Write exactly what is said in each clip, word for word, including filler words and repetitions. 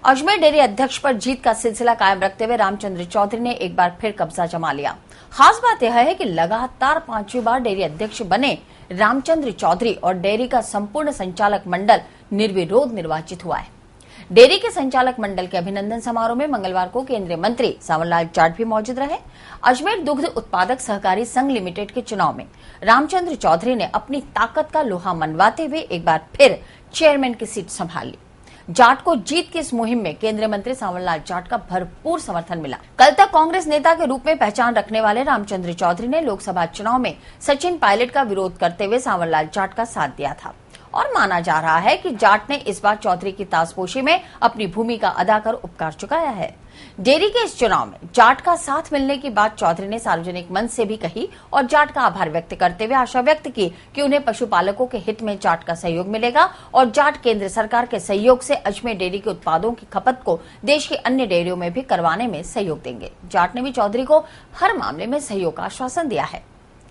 Ajmer dairy अध्यक्ष पर जीत का सिलसिला कायम रखते हुए रामचंद्र चौधरी ने एक बार फिर कब्जा जमा लिया। खास बात यह है कि लगातार पांचवी बार डेयरी अध्यक्ष बने रामचंद्र चौधरी और डेयरी का संपूर्ण संचालक मंडल निर्विरोध निर्वाचित हुआ है। डेयरी के संचालक मंडल के अभिनंदन समारोह में मंगलवार को केंद्रीय मंत्री सावरलाल जाट भी मौजूद रहे। अजमेर दुग्ध उत्पादक सहकारी संघ लिमिटेड के चुनाव में रामचंद्र चौधरी ने अपनी ताकत का लोहा मनवाते हुए एक बार फिर चेयरमैन की सीट संभाल ली। जाट को जीत की इस मुहिम में केंद्रीय मंत्री सावरलाल जाट का भरपूर समर्थन मिला। कल तक कांग्रेस नेता के रूप में पहचान रखने वाले रामचंद्र चौधरी ने लोकसभा चुनाव में सचिन पायलट का विरोध करते हुए सावरलाल जाट का साथ दिया था और माना जा रहा है कि जाट ने इस बार चौधरी की ताजपोशी में अपनी भूमिका अदा कर उपकार चुकाया है। डेयरी के इस चुनाव में जाट का साथ मिलने की बात चौधरी ने सार्वजनिक मंच से भी कही और जाट का आभार व्यक्त करते हुए आशा व्यक्त की कि उन्हें पशुपालकों के हित में जाट का सहयोग मिलेगा और जाट केंद्र सरकार के सहयोग से अजमेर डेयरी के उत्पादों की खपत को देश की अन्य डेयरियों में भी करवाने में सहयोग देंगे। जाट ने भी चौधरी को हर मामले में सहयोग का आश्वासन दिया है।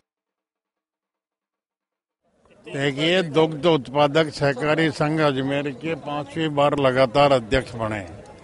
देखिए, दुग्ध उत्पादक सहकारी संघ अजमेर के पांचवी बार लगातार अध्यक्ष बने।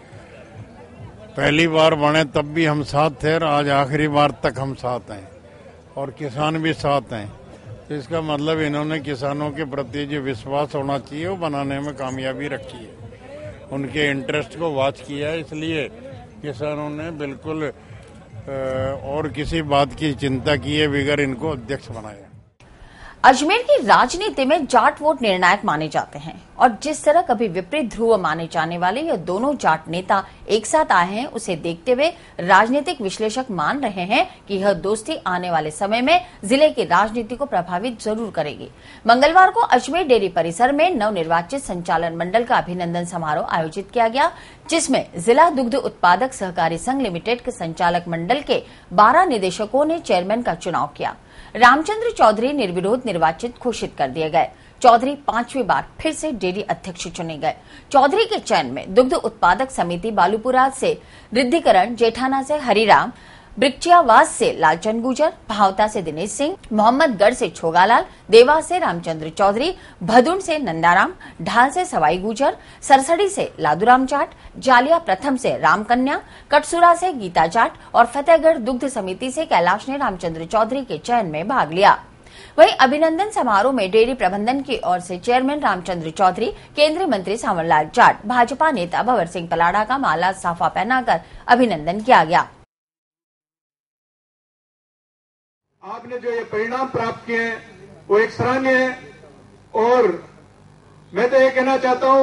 पहली बार बने तब भी हम साथ थे और आज आखिरी बार तक हम साथ हैं और किसान भी साथ हैं। तो इसका मतलब इन्होंने किसानों के प्रति जो विश्वास होना चाहिए वो बनाने में कामयाबी रखी है। उनके इंटरेस्ट को वॉच किया है, इसलिए किसानों ने बिल्कुल और किसी बात की चिंता किए बगैर इनको अध्यक्ष बनाया। अजमेर की राजनीति में जाट वोट निर्णायक माने जाते हैं और जिस तरह कभी विपरीत ध्रुव माने जाने वाले ये दोनों जाट नेता एक साथ आए हैं, उसे देखते हुए राजनीतिक विश्लेषक मान रहे हैं कि यह दोस्ती आने वाले समय में जिले की राजनीति को प्रभावित जरूर करेगी। मंगलवार को अजमेर डेयरी परिसर में नवनिर्वाचित संचालन मंडल का अभिनंदन समारोह आयोजित किया गया, जिसमें जिला दुग्ध उत्पादक सहकारी संघ लिमिटेड के संचालक मंडल के बारह निदेशकों ने चेयरमैन का चुनाव किया। रामचंद्र चौधरी निर्विरोध निर्वाचित घोषित कर दिए गए। चौधरी पांचवी बार फिर से डेयरी अध्यक्ष चुने गए। चौधरी के चयन में दुग्ध उत्पादक समिति बालूपुरा से रिद्धिकरण, जेठाना से हरिराम, ब्रिक्चियावास से लालचंद गुजर, भावता से दिनेश सिंह, मोहम्मदगढ़ से छोगालाल, देवास से रामचंद्र चौधरी, भदुन से नंदाराम, ढाल से सवाई गुजर, सरसड़ी से लादूराम जाट, जालिया प्रथम से रामकन्या, कटसुरा से गीता जाट और फतेहगढ़ दुग्ध समिति से कैलाश ने रामचंद्र चौधरी के चयन में भाग लिया। वहीं अभिनंदन समारोह में डेयरी प्रबंधन की ओर से चेयरमैन रामचंद्र चौधरी, केंद्रीय मंत्री सावरलाल जाट, भाजपा नेता भंवर सिंह पलाड़ा का माला साफा पहनाकर अभिनंदन किया गया। आपने जो ये परिणाम प्राप्त किए हैं वो एक सराहनीय है और मैं तो ये कहना चाहता हूं,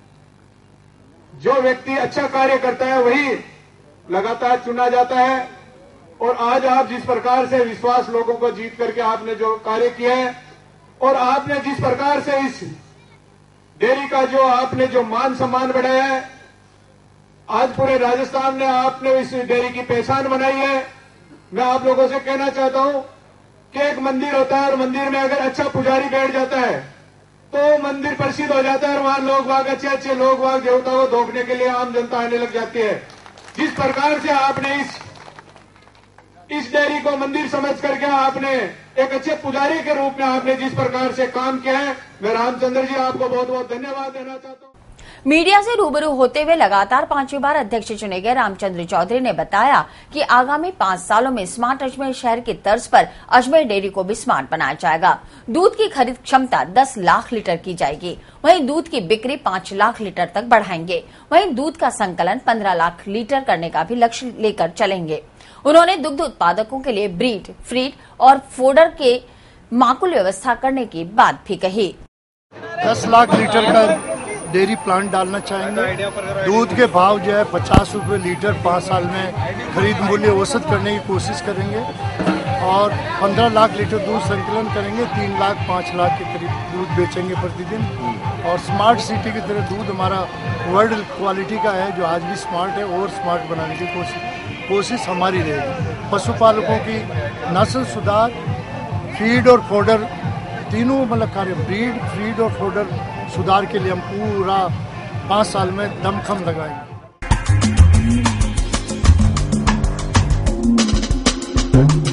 जो व्यक्ति अच्छा कार्य करता है वही लगातार चुना जाता है और आज आप जिस प्रकार से विश्वास लोगों को जीत करके आपने जो कार्य किया है और आपने जिस प्रकार से इस डेयरी का जो आपने जो मान सम्मान बढ़ाया है, आज पूरे राजस्थान ने आपने इस डेयरी की पहचान बनाई है। मैं आप लोगों से कहना चाहता हूं कि एक मंदिर होता है और मंदिर में अगर अच्छा पुजारी बैठ जाता है तो मंदिर प्रसिद्ध हो जाता है और वहां लोग वाग अच्छे अच्छे लोग वाग देवता को धोखने के लिए आम जनता आने लग जाती है। जिस प्रकार से आपने इस इस डेयरी को मंदिर समझ करके आपने एक अच्छे पुजारी के रूप में आपने जिस प्रकार से काम किया है, मैं रामचंद्र जी आपको बहुत बहुत धन्यवाद देना चाहता हूं। मीडिया से रूबरू होते हुए लगातार पांचवी बार अध्यक्ष चुने गए रामचंद्र चौधरी ने बताया कि आगामी पांच सालों में स्मार्ट अजमेर शहर की तर्ज पर अजमेर डेयरी को भी स्मार्ट बनाया जाएगा। दूध की खरीद क्षमता दस लाख लीटर की जाएगी, वहीं दूध की बिक्री पांच लाख लीटर तक बढ़ाएंगे। वहीं दूध का संकलन पंद्रह लाख लीटर करने का भी लक्ष्य लेकर चलेंगे। उन्होंने दुग्ध उत्पादकों के लिए ब्रीड, फीड और फोडर के माकुल व्यवस्था करने की बात भी कही। दस लाख लीटर का डेयरी प्लांट डालना चाहेंगे। दूध के भाव जो है पचास रुपए लीटर पाँच साल में खरीद मूल्य औसत करने की कोशिश करेंगे और पंद्रह लाख लीटर दूध संकलन करेंगे। तीन लाख पाँच लाख के करीब दूध बेचेंगे प्रतिदिन और स्मार्ट सिटी की तरह दूध हमारा वर्ल्ड क्वालिटी का है, जो आज भी स्मार्ट है और स्मार्ट बनाने की कोशिश कोशिश हमारी रहेगी। पशुपालकों की नस्ल सुधार, फीड और फोडर तीनों मतलब कार्य, ब्रीड, फीड और फोडर सुधार के लिए हम पूरा पाँच साल में दमखम लगाएंगे।